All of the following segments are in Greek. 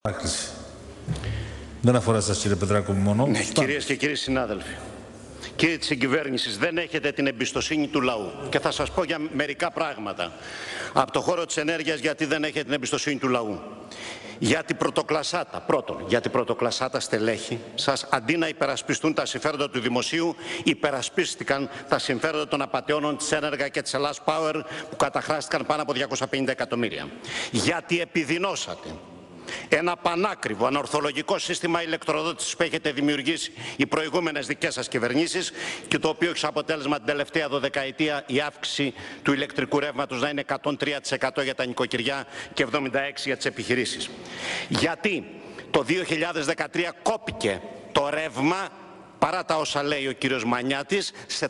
Άκρηση. Δεν αφορά σας, κύριε Πετράκο, μόνο. Ναι, κυρίες και κύριοι συνάδελφοι, κύριοι της συγκυβέρνησης, δεν έχετε την εμπιστοσύνη του λαού. Και θα σας πω για μερικά πράγματα. Από το χώρο της ενέργειας, γιατί δεν έχετε την εμπιστοσύνη του λαού. Γιατί πρωτοκλασάτα, πρώτον, γιατί πρωτοκλασάτα στελέχη σας, αντί να υπερασπιστούν τα συμφέροντα του δημοσίου, υπερασπίστηκαν τα συμφέροντα των απατεώνων της Ένεργα και της Ελλάς Power, που καταχράστηκαν πάνω από 250 εκατομμύρια. Γιατί επιδεινώσατε ένα πανάκριβο, ανορθολογικό σύστημα ηλεκτροδότησης που έχετε δημιουργήσει οι προηγούμενες δικές σας κυβερνήσεις και το οποίο έχει σαν αποτέλεσμα την τελευταία 12ετία η αύξηση του ηλεκτρικού ρεύματος να είναι 103% για τα νοικοκυριά και 76% για τις επιχειρήσεις. Γιατί το 2013 κόπηκε το ρεύμα, παρά τα όσα λέει ο κύριος Μανιάτης, σε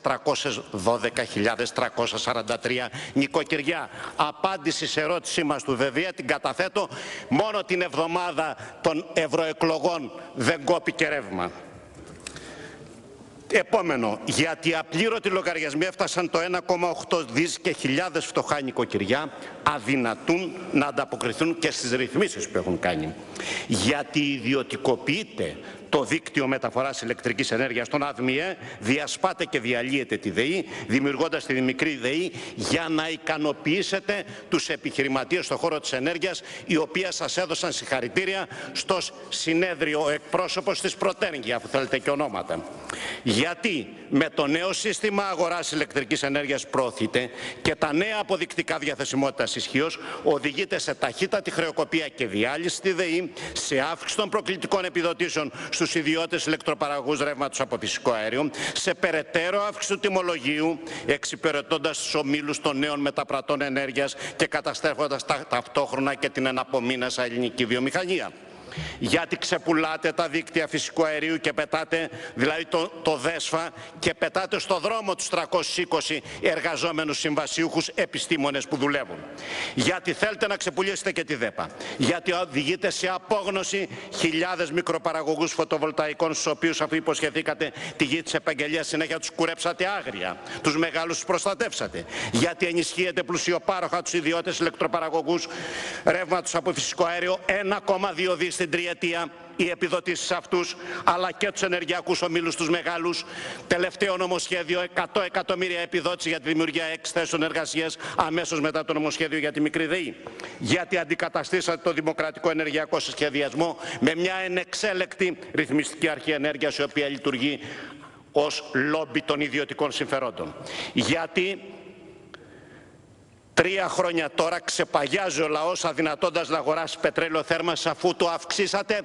312.343 νοικοκυριά. Απάντηση σε ερώτησή μας του ΔΔΕ την καταθέτω: μόνο την εβδομάδα των ευρωεκλογών δεν κόπηκε ρεύμα. Επόμενο, γιατί οι απλήρωτοι λογαριασμοί έφτασαν το 1,8 δις και χιλιάδες φτωχά νοικοκυριά αδυνατούν να ανταποκριθούν και στις ρυθμίσεις που έχουν κάνει. Γιατί ιδιωτικοποιείται το δίκτυο μεταφοράς ηλεκτρικής ενέργειας στον ΑΔΜΙΕ, διασπάτε και διαλύετε τη ΔΕΗ, δημιουργώντας τη μικρή ΔΕΗ για να ικανοποιήσετε τους επιχειρηματίες στον χώρο της ενέργειας, οι οποίοι σας έδωσαν συγχαρητήρια στο συνέδριο ο εκπρόσωπος της Πρωτέργεια, αφού θέλετε και ονόματα. Γιατί με το νέο σύστημα αγοράς ηλεκτρικής ενέργειας προωθείται και τα νέα αποδεικτικά διαθεσιμότητας ισχύως οδηγείται σε ταχύτατη χρεοκοπία και διάλυση στη ΔΕΗ, σε αύξηση των προκλητικών επιδοτήσεων στους ιδιώτες ηλεκτροπαραγωγούς ρεύματος από φυσικό αέριο, σε περαιτέρω αύξηση του τιμολογίου, εξυπηρετώντας τους ομίλους των νέων μεταπρατών ενέργειας και καταστρέφοντας ταυτόχρονα και την εναπομείνασα ελληνική βιομηχανία. Γιατί ξεπουλάτε τα δίκτυα φυσικού αερίου και πετάτε, δηλαδή το ΔΕΣΦΑ, και πετάτε στο δρόμο τους 320 εργαζόμενους συμβασιούχους επιστήμονες που δουλεύουν. Γιατί θέλετε να ξεπουλήσετε και τη ΔΕΠΑ. Γιατί οδηγείτε σε απόγνωση χιλιάδες μικροπαραγωγούς φωτοβολταϊκών, στους οποίους, αφού υποσχεθήκατε τη γη της επαγγελίας, συνέχεια τους κουρέψατε άγρια, τους μεγάλους τους προστατεύσατε. Γιατί ενισχύετε πλουσιοπάροχα τους ιδιώτες ηλεκτροπαραγωγούς ρεύματος από φυσικό αέριο, 1,2 δις στην τριετία οι επιδοτήσεις αυτούς, αλλά και τους ενεργειακούς ομίλους τους μεγάλους. Τελευταίο νομοσχέδιο, 100 εκατομμύρια επιδότηση για τη δημιουργία 6 θέσεων εργασίας αμέσως μετά το νομοσχέδιο για τη μικρή ΔΕΗ. Γιατί αντικαταστήσατε το δημοκρατικό ενεργειακό σχεδιασμό με μια ενεξέλεκτη ρυθμιστική αρχή ενέργειας, η οποία λειτουργεί ως λόμπι των ιδιωτικών συμφερόντων. Γιατί 3 χρόνια τώρα ξεπαγιάζει ο λαός αδυνατώντας να αγοράσει πετρέλαιο θέρμανσης, αφού το αυξήσατε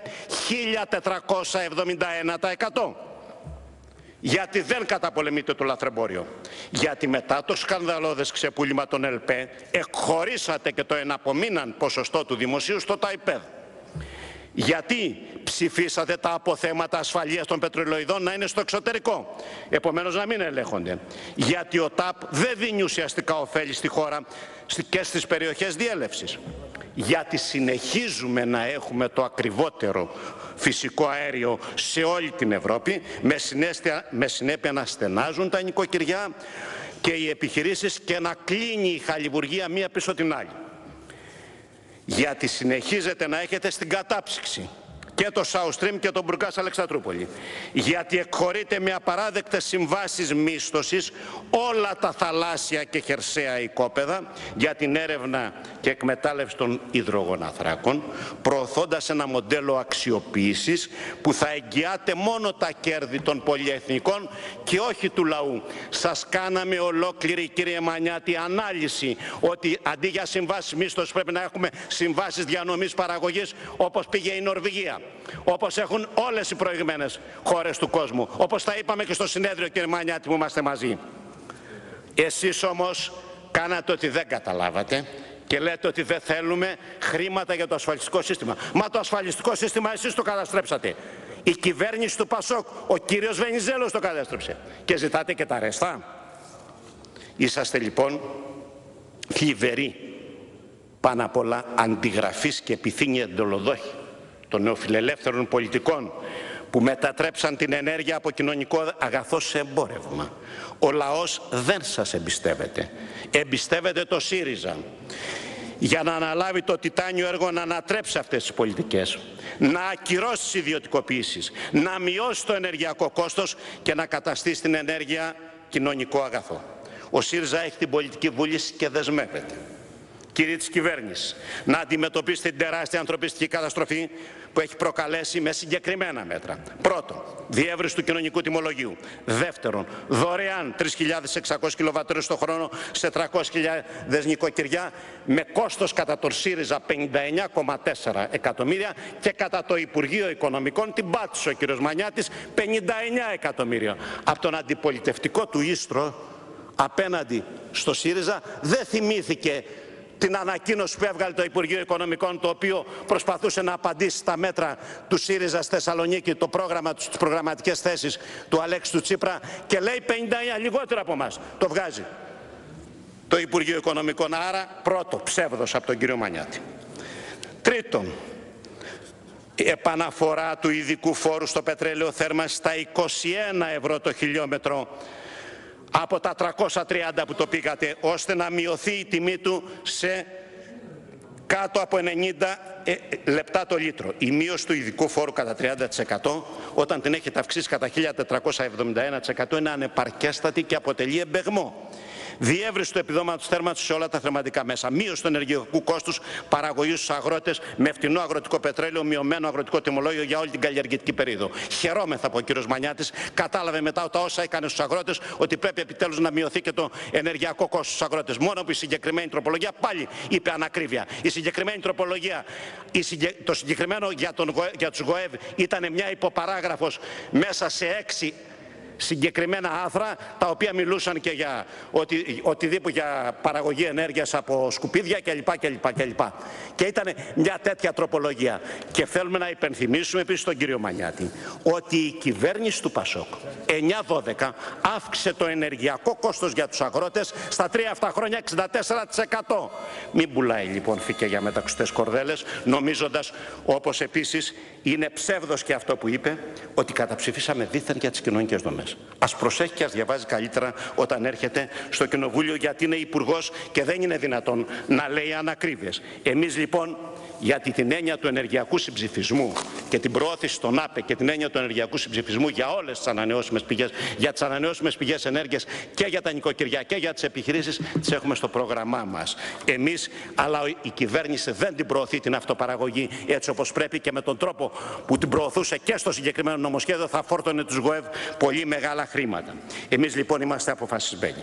1471%. Γιατί δεν καταπολεμείτε το λαθρεμπόριο. Γιατί μετά το σκανδαλώδες ξεπούλημα των ΕΛΠΕ εκχωρήσατε και το εναπομείναν ποσοστό του δημοσίου στο ΤΑΙΠΕΔ. Γιατί ψηφίσατε τα αποθέματα ασφαλείας των πετρελοειδών να είναι στο εξωτερικό, επομένως να μην ελέγχονται. Γιατί ο ΤΑΠ δεν δίνει ουσιαστικά ωφέλη στη χώρα και στις περιοχές διέλευσης. Γιατί συνεχίζουμε να έχουμε το ακριβότερο φυσικό αέριο σε όλη την Ευρώπη, με συνέπεια να στενάζουν τα νοικοκυριά και οι επιχειρήσεις και να κλείνει η χαλιβουργία μία πίσω την άλλη. Γιατί συνεχίζετε να έχετε στην κατάψυξη και το South Stream και τον Μπουργκάς Αλεξανδρούπολη. Γιατί εκχωρείτε με απαράδεκτες συμβάσεις μίσθωσης όλα τα θαλάσσια και χερσαία οικόπεδα για την έρευνα και εκμετάλλευση των υδρογοναθράκων, προωθώντας ένα μοντέλο αξιοποίησης που θα εγγυάται μόνο τα κέρδη των πολυεθνικών και όχι του λαού. Σας κάναμε ολόκληρη, κύριε Μανιάτη, ανάλυση ότι αντί για συμβάσεις μίσθωσης πρέπει να έχουμε συμβάσεις διανομής παραγωγής, όπως πήγε η Νορβηγία, όπως έχουν όλες οι προηγμένες χώρες του κόσμου, όπως τα είπαμε και στο συνέδριο, κύριε Μανιάτη, που είμαστε μαζί. Εσείς όμως κάνατε ότι δεν καταλάβατε και λέτε ότι δεν θέλουμε χρήματα για το ασφαλιστικό σύστημα. Μα το ασφαλιστικό σύστημα εσείς το καταστρέψατε. Η κυβέρνηση του Πασόκ, ο κύριος Βενιζέλος, το κατέστρεψε. Και ζητάτε και τα ρέστα. Είσαστε λοιπόν θλιβεροί, πάνω απ' όλα αντιγραφείς και επιθύμοι εντολοδόχοι των νεοφιλελεύθερων πολιτικών που μετατρέψαν την ενέργεια από κοινωνικό αγαθό σε εμπόρευμα. Ο λαός δεν σας εμπιστεύεται. Εμπιστεύεται το ΣΥΡΙΖΑ. για να αναλάβει το τιτάνιο έργο να ανατρέψει αυτές τις πολιτικές, να ακυρώσει τις ιδιωτικοποιήσεις, να μειώσει το ενεργειακό κόστος και να καταστήσει την ενέργεια κοινωνικό αγαθό. Ο ΣΥΡΙΖΑ έχει την πολιτική βούληση και δεσμεύεται, κύριοι της κυβέρνησης, να αντιμετωπίσετε την τεράστια ανθρωπιστική καταστροφή που έχει προκαλέσει με συγκεκριμένα μέτρα. Πρώτον, διεύρυνση του κοινωνικού τιμολογίου. Δεύτερον, δωρεάν 3.600 κιλοβατόρες το χρόνο σε 300.000 νοικοκυριά, με κόστος κατά τον ΣΥΡΙΖΑ 59,4 εκατομμύρια και κατά το Υπουργείο Οικονομικών, την πάτησε ο κ. Μανιάτης, 59 εκατομμύρια. Από τον αντιπολιτευτικό του ίστρο απέναντι στο ΣΥΡΙΖΑ δεν θυμήθηκε την ανακοίνωση που έβγαλε το Υπουργείο Οικονομικών, το οποίο προσπαθούσε να απαντήσει στα μέτρα του ΣΥΡΙΖΑ στη Θεσσαλονίκη, το πρόγραμμα, τις προγραμματικές θέσεις του Αλέξη του Τσίπρα, και λέει 59, λιγότερο από εμάς. Το βγάζει το Υπουργείο Οικονομικών. Άρα, πρώτο ψεύδος από τον κύριο Μανιάτη. Τρίτον, η επαναφορά του ειδικού φόρου στο πετρέλαιο θέρμανσης στα 21 ευρώ το χιλιόμετρο, από τα 330 που το πήγατε, ώστε να μειωθεί η τιμή του σε κάτω από 90 λεπτά το λίτρο. Η μείωση του ειδικού φόρου κατά 30% όταν την έχετε αυξήσει κατά 1.471% είναι ανεπαρκέστατη και αποτελεί εμπεγμό. Διεύρυνση του επιδόματος θέρμανσης σε όλα τα θερματικά μέσα. Μείωση του ενεργειακού κόστους παραγωγής στους αγρότες με φτηνό αγροτικό πετρέλαιο, μειωμένο αγροτικό τιμολόγιο για όλη την καλλιεργητική περίοδο. Χαιρόμεθα που ο κύριος Μανιάτης κατάλαβε μετά τα όσα έκανε στους αγρότες ότι πρέπει επιτέλους να μειωθεί και το ενεργειακό κόστος στους αγρότες. Μόνο που η συγκεκριμένη τροπολογία πάλι είπε ανακρίβεια. Η συγκεκριμένη τροπολογία, το συγκεκριμένο για τους ΓΟΕΒ ήταν μια υποπαράγραφος μέσα σε 6 συγκεκριμένα άρθρα, τα οποία μιλούσαν και για οτιδήποτε, για παραγωγή ενέργειας από σκουπίδια κλπ. Και ήταν μια τέτοια τροπολογία. Και θέλουμε να υπενθυμίσουμε επίσης τον κύριο Μανιάτη ότι η κυβέρνηση του Πασόκ 9-12 αύξησε το ενεργειακό κόστος για τους αγρότες στα 3 αυτά χρόνια 64%. Μην πουλάει λοιπόν φύκια για μεταξωτές κορδέλες, νομίζοντας, όπως επίσης είναι ψεύδος και αυτό που είπε, ότι καταψηφίσαμε δήθεν για τις κοινωνικές δομές. Ας προσέχει και ας διαβάζει καλύτερα όταν έρχεται στο Κοινοβούλιο, γιατί είναι υπουργός και δεν είναι δυνατόν να λέει ανακρίβειες. Εμείς λοιπόν, γιατί την έννοια του ενεργειακού συμψηφισμού και την προώθηση των ΑΠΕ και την έννοια του ενεργειακού συμψηφισμού για όλες τις ανανεώσιμες πηγές, για τις ανανεώσιμες πηγές ενέργειας και για τα νοικοκυριά και για τις επιχειρήσεις, τις έχουμε στο πρόγραμμά μας. Εμείς, αλλά η κυβέρνηση δεν την προωθεί την αυτοπαραγωγή έτσι όπως πρέπει, και με τον τρόπο που την προωθούσε και στο συγκεκριμένο νομοσχέδιο θα φόρτωνε τους ΓΟΕΒ πολύ μεγάλα χρήματα. Εμείς λοιπόν είμαστε αποφασισμένοι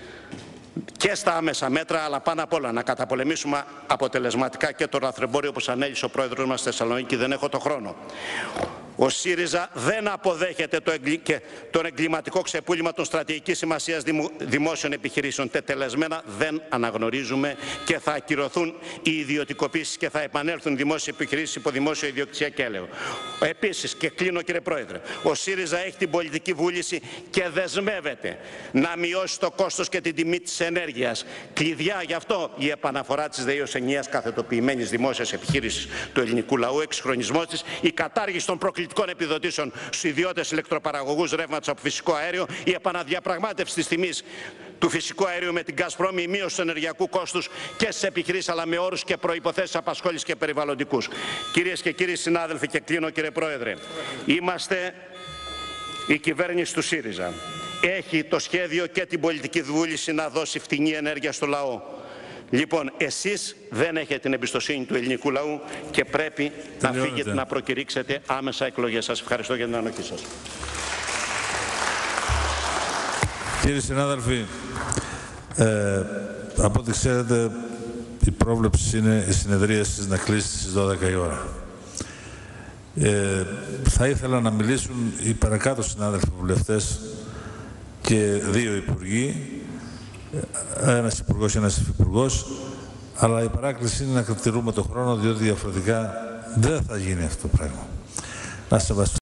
και στα άμεσα μέτρα, αλλά πάνω απ' όλα να καταπολεμήσουμε αποτελεσματικά και το λαθρεμπόριο, όπως ανέλησε ο πρόεδρος μας στη Θεσσαλονίκη. Δεν έχω το χρόνο. Ο ΣΥΡΙΖΑ δεν αποδέχεται τον εγκληματικό ξεπούλημα των στρατηγικής σημασίας δημόσιων επιχειρήσεων. Τετελεσμένα δεν αναγνωρίζουμε και θα ακυρωθούν οι ιδιωτικοποίησεις και θα επανέλθουν δημόσιες επιχειρήσεις υπό δημόσιο ιδιοκτησία και έλεγχο. Επίσης, και κλείνω κύριε Πρόεδρε, ο ΣΥΡΙΖΑ έχει την πολιτική βούληση και δεσμεύεται να μειώσει το κόστος και την τιμή της ενέργειας. Κλειδιά γι' αυτό η επαναφορά της ΔΕΗ ως ενιαίας καθετοποιημένης δημόσιας επιχείρησης του ελληνικού λαού, εξυγχρονισμός της, η κατάργηση των προκλητικών επιδοτήσεων στους ιδιώτες ηλεκτροπαραγωγούς ρεύματος από φυσικό αέριο, η επαναδιαπραγμάτευση της τιμής του φυσικού αερίου με την Gazprom, η μείωση του ενεργειακού κόστους και στις επιχειρήσεις, αλλά με όρους και προϋποθέσεις απασχόλησης και περιβαλλοντικούς. Κυρίες και κύριοι συνάδελφοι, και κλείνω κύριε Πρόεδρε, είμαστε η κυβέρνηση του ΣΥΡΙΖΑ. Έχει το σχέδιο και την πολιτική βούληση να δώσει φτηνή ενέργεια στο λαό. Λοιπόν, εσείς δεν έχετε την εμπιστοσύνη του ελληνικού λαού και πρέπει να φύγετε, να προκηρύξετε άμεσα εκλογές. Σας ευχαριστώ για την ανοχή σας. Κύριοι συνάδελφοι, από ό,τι ξέρετε, η πρόβλεψη είναι η συνεδρίαση να κλείσει στις 12 η ώρα. Θα ήθελα να μιλήσουν οι παρακάτω συνάδελφοι βουλευτές και 2 υπουργοί, ένας υπουργός και ένας υφυπουργός, αλλά η παράκληση είναι να κρατηρούμε το χρόνο, διότι διαφορετικά δεν θα γίνει αυτό το πράγμα. Να σεβαστούμε.